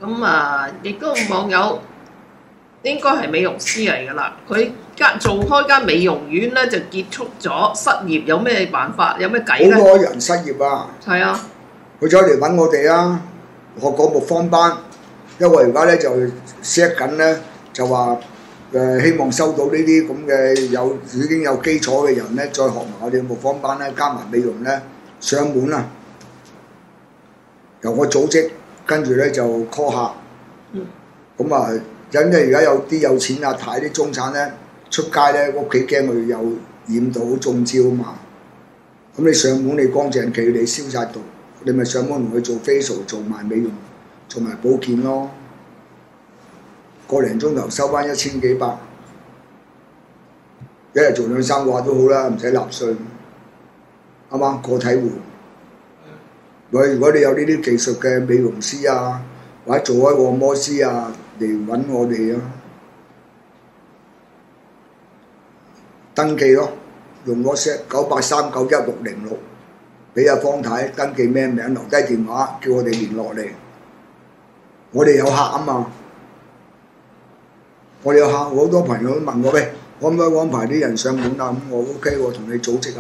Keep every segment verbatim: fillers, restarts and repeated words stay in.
咁啊，亦都網友應該係美容師嚟㗎啦。佢間做開間美容院咧，就結束咗失業，有咩辦法？有咩計咧？ 好多人失業啊！ 係啊， 佢走嚟揾我哋啊，學過木方班，因為而家咧就 set 緊咧，就話誒、呃、希望收到呢啲咁嘅有已經有基礎嘅人咧，再學埋我哋木方班咧，加埋美容咧上門啊！由我組織，跟住咧就 call 客。 嗯。 咁啊，因為而家有啲有錢阿太啲中產咧，出街咧屋企驚佢有染到中招啊嘛。咁你上門你乾淨企，你消殺毒，你咪上門同佢做 facial， 做埋美容，做埋保健咯。個零鐘頭收翻一千幾百，一日做兩三個話都好啦，唔使納稅，啱嘛？個體戶。喂，如果你有呢啲技術嘅美容師啊，或者做開按摩師啊，嚟揾我哋啊，登記咯，用 WhatsApp 九八三九一六零六，俾阿方太登記咩名，留低電話，叫我哋聯絡你。我哋有客啊嘛，我哋有客，好多朋友都問我喂，可唔可以安排啲人上門啊？咁我 OK，我同你組織下。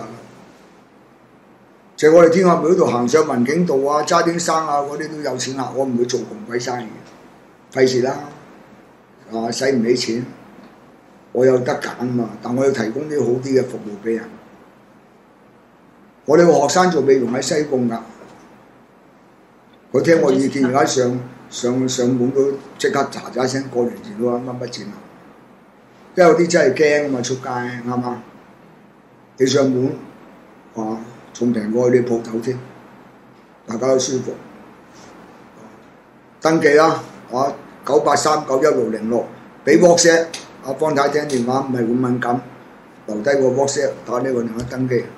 就係我哋天下廟度行上文景道啊、渣甸山啊嗰啲都有錢客，我唔會做窮鬼生意，費事啦，啊使唔起錢，我有得揀嘛，但我要提供啲好啲嘅服務俾人。我哋個學生做美容喺西貢㗎，佢聽我意見而家上上上門都即刻喳喳聲過年前都話乜乜錢啊，因為有啲真係驚啊嘛出街啱嘛，你上門啊〜仲平過去啲鋪頭添，大家都舒服。登記啦，啊九八三九一六零六，俾 WhatsApp，阿方太聽電話唔係咁敏感，留低個 WhatsApp 打呢個電話登記。